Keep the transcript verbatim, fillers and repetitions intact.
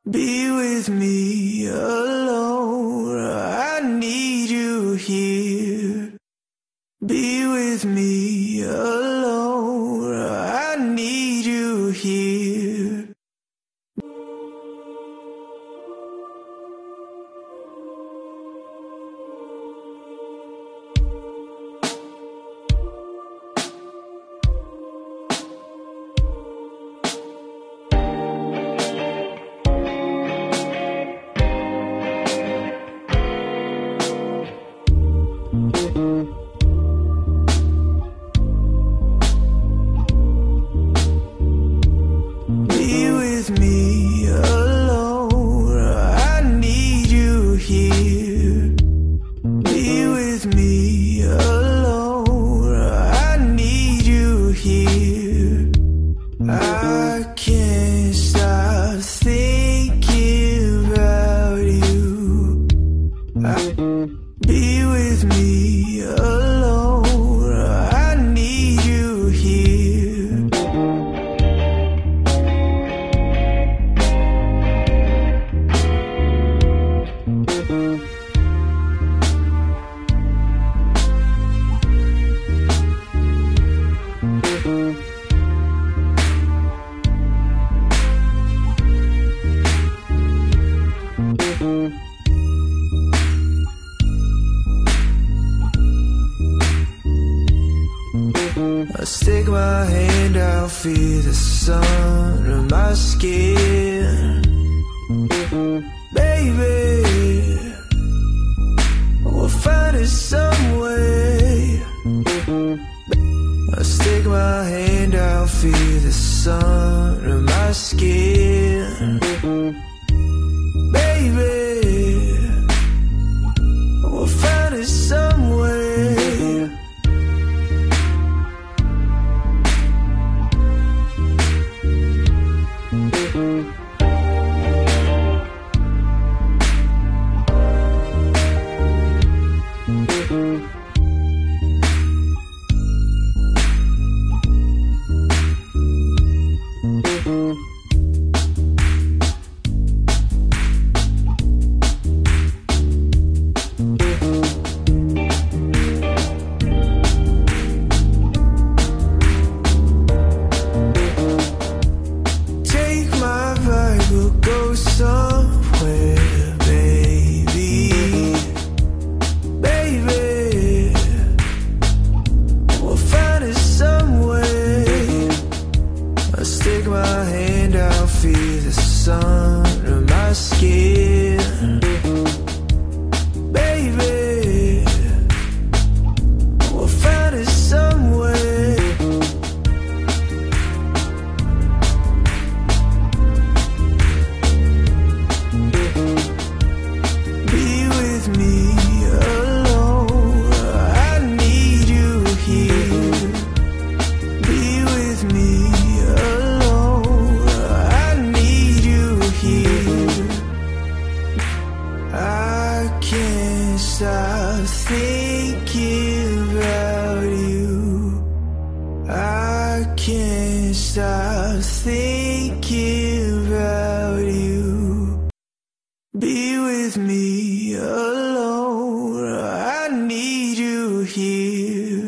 Be with me alone, I need you here. Be with me alone, I need you here. Be with me alone, I need you here. Be with me alone, I need you here. I can't stop thinking about you. I, be with me alone, I need you here. I stick my hand out, feel the sun on my skin. Baby, we'll find it some way. I stick my hand out, feel the sun on my skin. Baby, we'll find it some way. We'll go somewhere, baby. Baby, we'll find it some way. I stick my hand out, feel the sun on my skin. Baby, we'll find it some way. Be with me alone, I need you here. Be with me alone, I need you here. I can't stop thinking about you. I can't stop thinking about you. Be with me alone, I need you here.